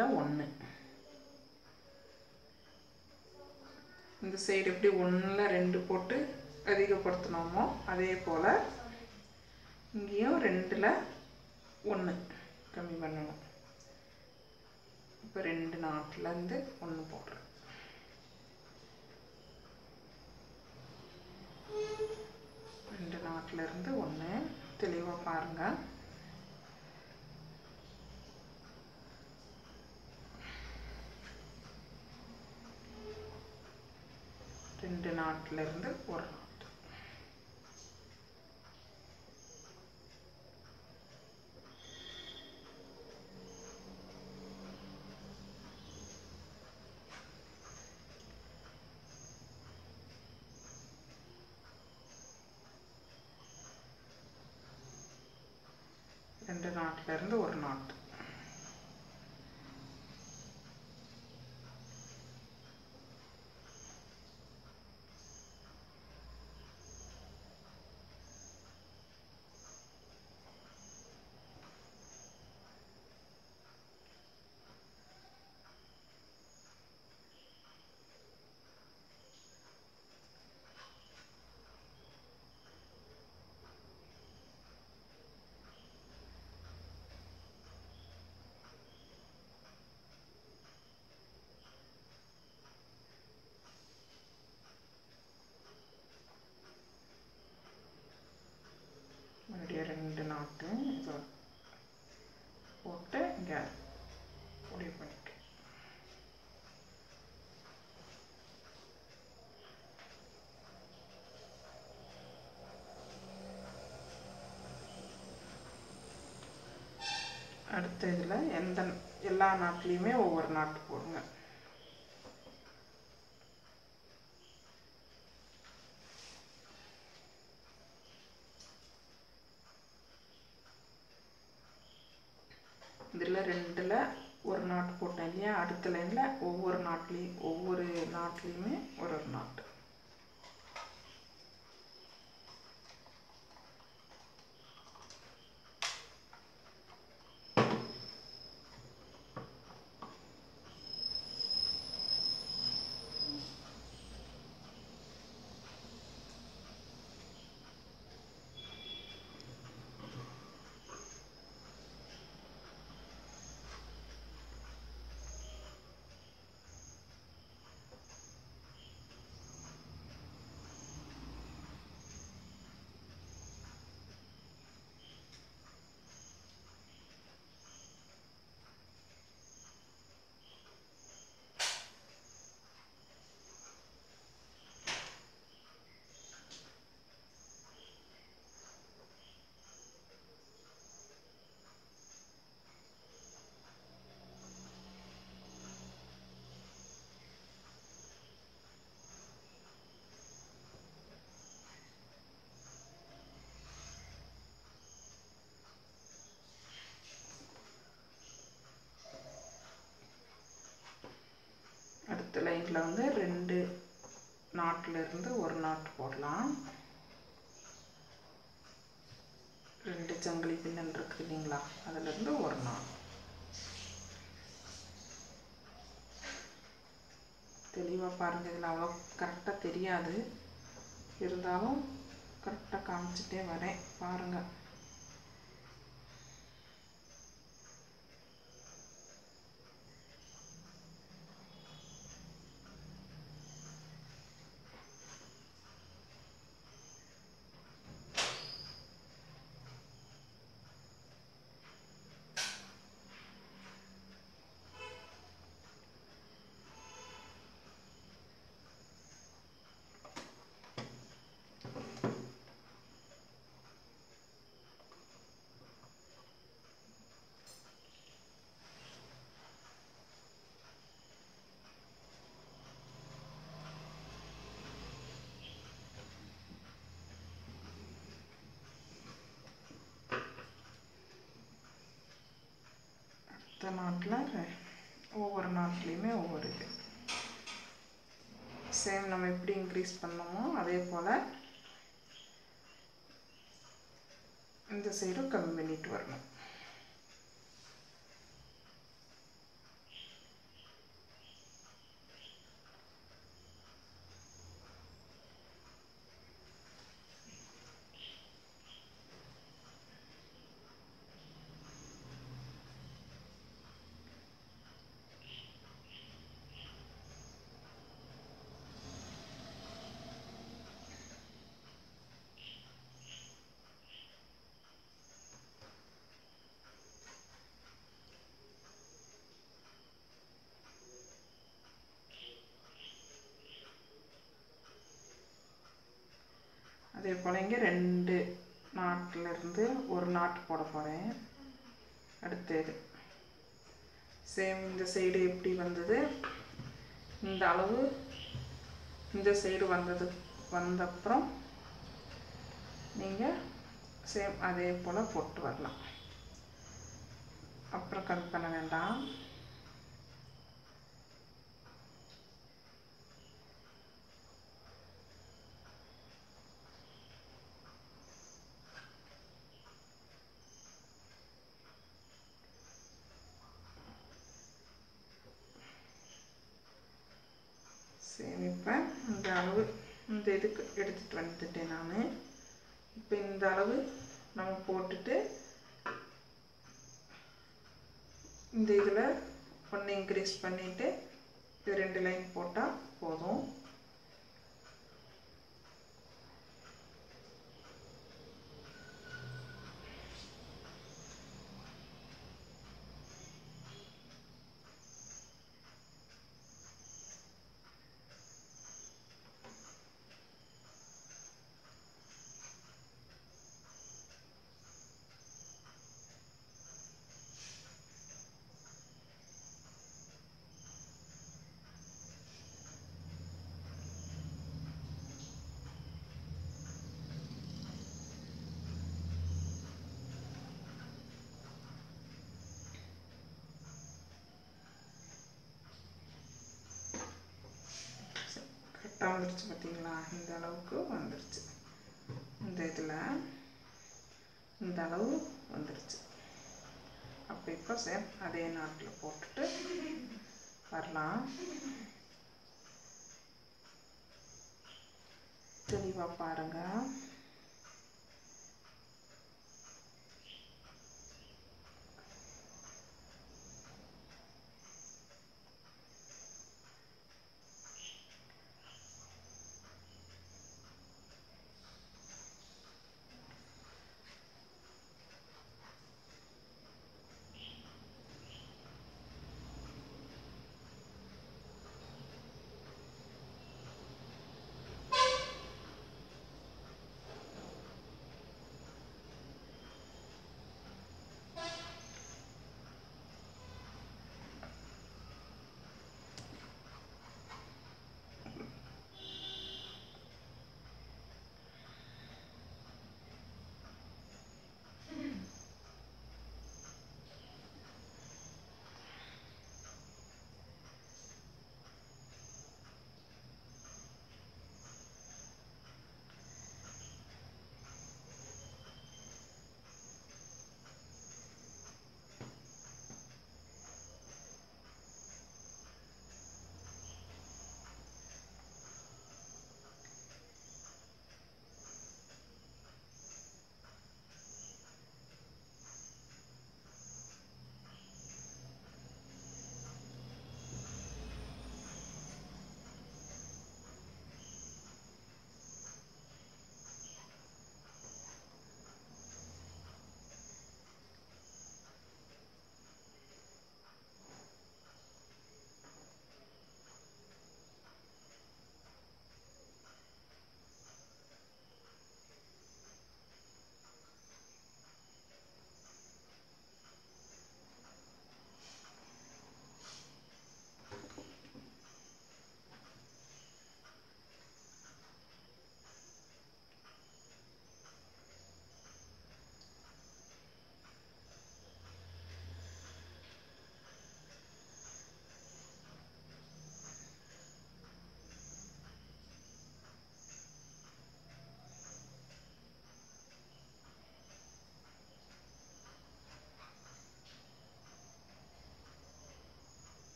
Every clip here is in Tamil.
2ல 1 இந்த சைடு எப்படி 1ல 2 போட்டு அதிகப்படுத்தணுமோ அதே போல் இங்கேயும் 2ல 1 கம்மி பண்ணணும். இப்போ 2 நாட்லேருந்து 1 போடுறேன். 2 நாட்லேருந்து 1 தெளிவாக பாருங்கள். ரெண்டு நாட்லேருந்து ஒரு நாட். ரெண்டு நாட்லேருந்து ஒரு நாட். மறுபடியும் 2 நாட்டு இதை போட்டு இங்கே முடிவு பண்ணிக்க. அடுத்த இதில் எல்லா நாட்லேயுமே ஒவ்வொரு நாட்டு போடுங்க. இதில் 2ல் ஒரு நாட்டு போட்டேன் இல்லையா, அடுத்த லைனில் ஒவ்வொரு நாட்லேயுமே ஒரு நாட்டு. அடுத்த லைனில் 2 நாட்டிலிருந்து ஒரு நாட்டு போடலாம். 2 சங்கிலி பின்னல் இருக்குது இல்லைங்களா, அதிலிருந்து ஒரு நாட். தெளிவாக பாருங்கள். இதில் அவ்வளோ கரெக்டாக தெரியாது, இருந்தாலும் கரெக்டாக காமிச்சிட்டே வரேன் பாருங்கள். அடுத்த நாட்டில் ஒவ்வொரு நாட்லேயுமே ஒவ்வொரு இது சேம் நம்ம எப்படி இன்க்ரீஸ் பண்ணோமோ அதே போல் இந்த சைடும் கம்மி பண்ணிட்டு வரணும். அதே போல் இங்கே 2 நாட்டிலிருந்து ஒரு நாட்டு போட போகிறேன். அடுத்தது சேம் இந்த சைடு எப்படி வந்தது, இந்த அளவு இந்த சைடு வந்தப்புறம் நீங்கள் சேம் அதே போல் போட்டு வரலாம். அப்புறம் கம்மி பண்ண வேண்டாம். சரி, இப்போ இந்த அளவு இந்த இதுக்கு எடுத்துகிட்டு வந்துட்டேன் நான். இப்போ இந்த அளவு நம்ம போட்டுட்டு இந்த இதில் ஒன்று இன்க்ரீஸ் பண்ணிவிட்டு இது 2 லைன் போட்டால் போதும். கரெக்டாக வந்துடுச்சு பார்த்தீங்களா? இந்த அளவுக்கு வந்துடுச்சு. இந்த இதில் இந்த அளவு வந்துடுச்சு. அப்போ இப்போ சேம் அதே நாட்டில் போட்டுட்டு வரலாம். தெளிவாக பாருங்கள்.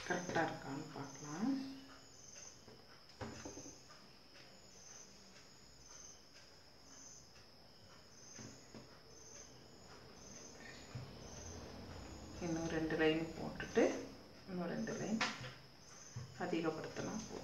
கரெக்டாக இருக்கான்னு பார்க்கலாம். இன்னும் 2 லைன் போட்டுட்டு இன்னும் 2 லைன் அதிகப்படுத்தலாம் போதும்.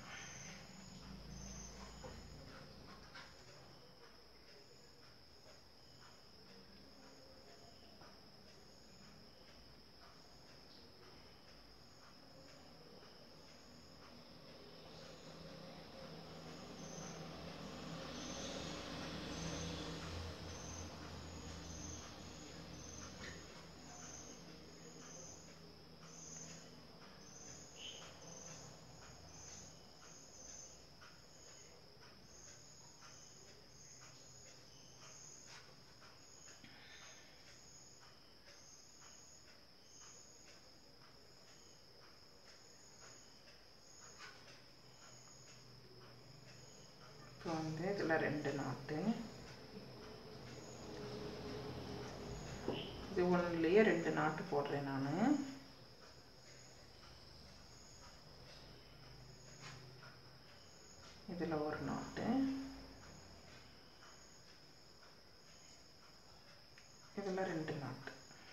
இப்போ வந்து இதில் 2 நாட்டு, இது ஒன்றுலேயே 2 நாட்டு போடுறேன் நான். இதில் ஒரு நாட்டு, இதில் 2 நாட்டு.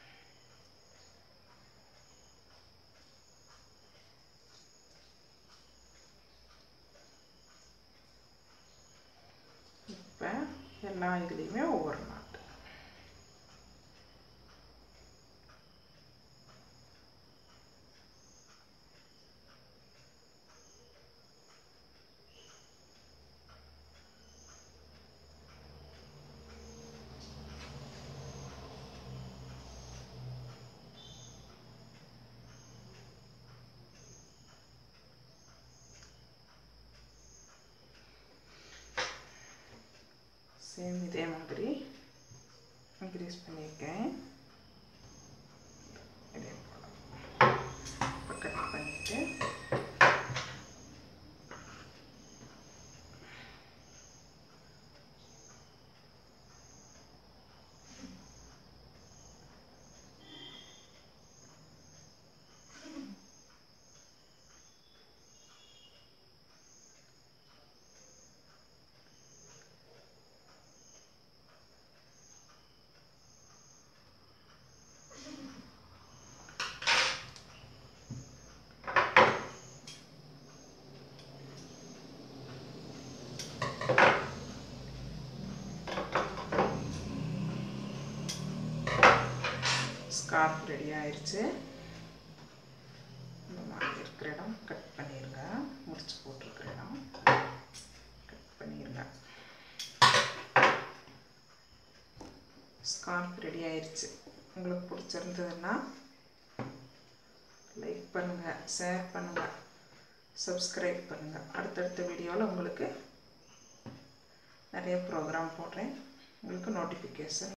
இப்போ எல்லா இதுலேயுமே ஒவ்வொரு நாட்டு. சேம் இதே மாதிரி இன்க்ரீஸ் பண்ணியிருக்கேன். இதே போல் இப்போ கட் பண்ணிவிட்டு ஸ்கார்ஃப் ரெடி ஆயிடுச்சு. இந்த மாதிரி இருக்கிற இடம் கட் பண்ணிடுங்க. முடிச்சு போட்டிருக்கிற இடம் கட் பண்ணிடுங்க. ஸ்கார்ஃப் ரெடி ஆயிடுச்சு. உங்களுக்கு பிடிச்சிருந்ததுன்னா லைக் பண்ணுங்கள், ஷேர் பண்ணுங்கள், சப்ஸ்கிரைப் பண்ணுங்கள். அடுத்தடுத்த வீடியோவில் உங்களுக்கு நிறைய ப்ரோக்ராம் போடுறேன். உங்களுக்கு நோட்டிஃபிகேஷன்